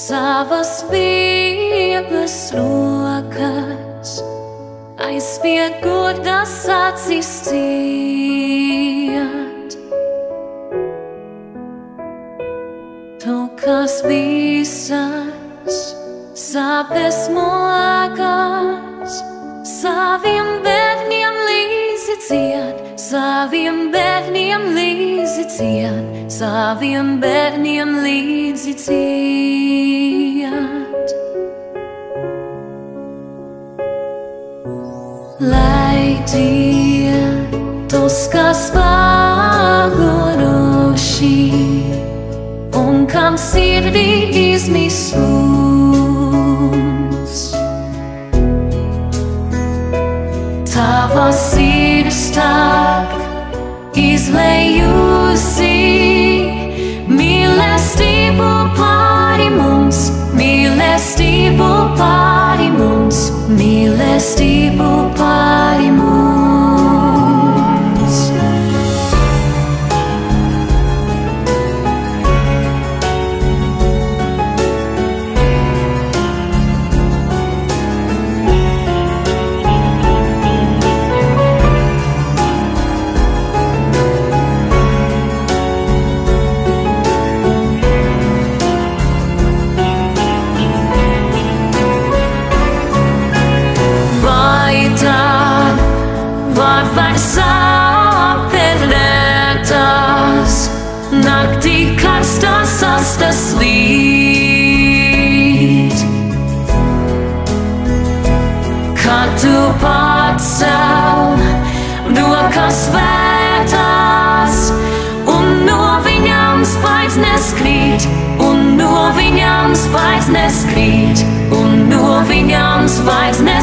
savas vieglas rokas, aizspied godas acis ciet. Tu, kas visas sāpes mokas, saviem bērniem līdzi ciet, saviem bērniem līdzi ciet, saviem bērniem līdzi ciet. Lai tie tos, kas paguruši, un kam sirdī izmisums, tava sirds tak izlējusi mīlestību pāri mums, mīlestību pāri mums, mīlestību pāri mums. Sāpelētās, naktī karstās astas līd. Kad tu pats sev rokas vētās, un no viņām spaids neskrīt, un no viņām spaids neskrīt, un no viņām spaids neskrīt.